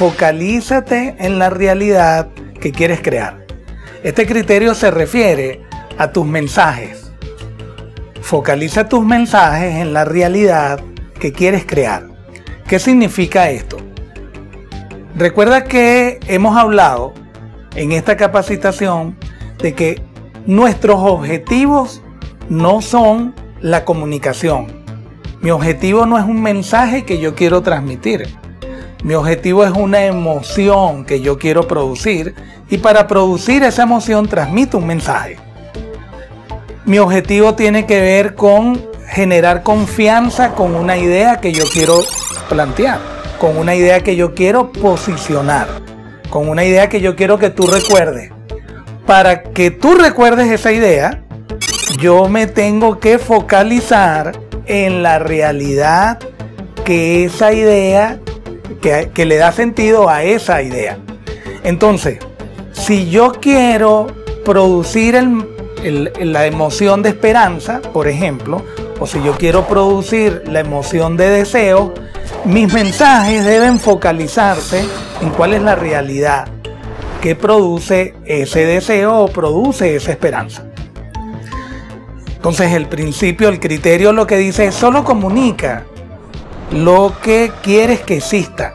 focalízate en la realidad que quieres crear. Este criterio se refiere a tus mensajes. Focaliza tus mensajes en la realidad que quieres crear. ¿Qué significa esto? Recuerda que hemos hablado en esta capacitación de que nuestros objetivos no son la comunicación. Mi objetivo no es un mensaje que yo quiero transmitir. Mi objetivo es una emoción que yo quiero producir, y para producir esa emoción transmito un mensaje. Mi objetivo tiene que ver con generar confianza con una idea que yo quiero plantear, con una idea que yo quiero posicionar, con una idea que yo quiero que tú recuerdes. Para que tú recuerdes esa idea, yo me tengo que focalizar en la realidad que esa idea, que le da sentido a esa idea. Entonces, si yo quiero producir la emoción de esperanza, por ejemplo, o si yo quiero producir la emoción de deseo, mis mensajes deben focalizarse en cuál es la realidad que produce ese deseo o produce esa esperanza. Entonces el criterio lo que dice es: solo comunica lo que quieres que exista.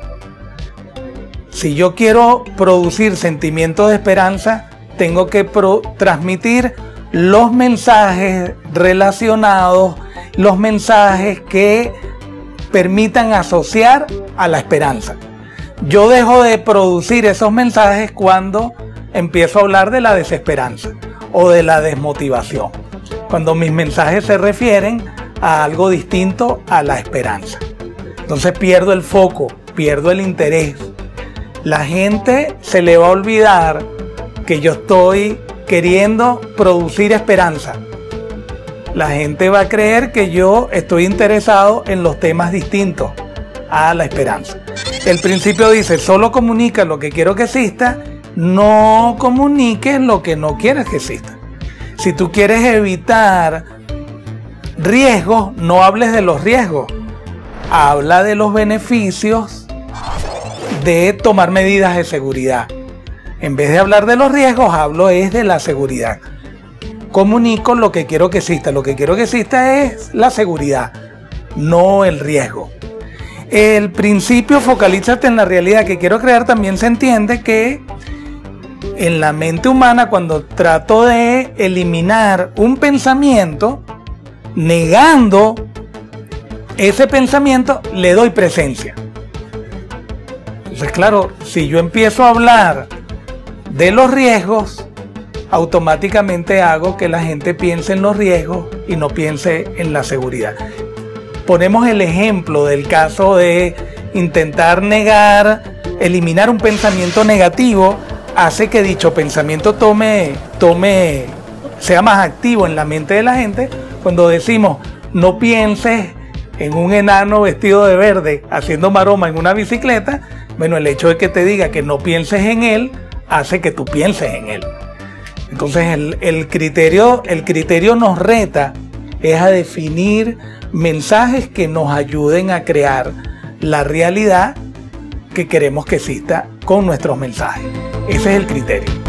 Si yo quiero producir sentimientos de esperanza, tengo que transmitir los mensajes relacionados, los mensajes que permitan asociar a la esperanza. Yo dejo de producir esos mensajes cuando empiezo a hablar de la desesperanza o de la desmotivación, cuando mis mensajes se refieren a algo distinto a la esperanza. Entonces pierdo el foco, pierdo el interés. La gente se le va a olvidar que yo estoy queriendo producir esperanza. La gente va a creer que yo estoy interesado en los temas distintos a la esperanza. El principio dice: solo comunica lo que quiero que exista, no comuniques lo que no quieres que exista. Si tú quieres evitar riesgos, no hables de los riesgos. Habla de los beneficios de tomar medidas de seguridad. En vez de hablar de los riesgos, hablo es de la seguridad. Comunico lo que quiero que exista. Lo que quiero que exista es la seguridad, no el riesgo. El principio focalízate en la realidad que quiero crear también se entiende que en la mente humana, cuando trato de eliminar un pensamiento, negando ese pensamiento, le doy presencia. Entonces, claro, si yo empiezo a hablar de los riesgos, automáticamente hago que la gente piense en los riesgos y no piense en la seguridad. Ponemos el ejemplo del caso de intentar eliminar un pensamiento negativo, hace que dicho pensamiento sea más activo en la mente de la gente. Cuando decimos: no pienses en un enano vestido de verde haciendo maroma en una bicicleta, bueno, el hecho de que te diga que no pienses en él hace que tú pienses en él. Entonces el criterio nos reta es a definir mensajes que nos ayuden a crear la realidad que queremos que exista con nuestros mensajes. Ese es el criterio.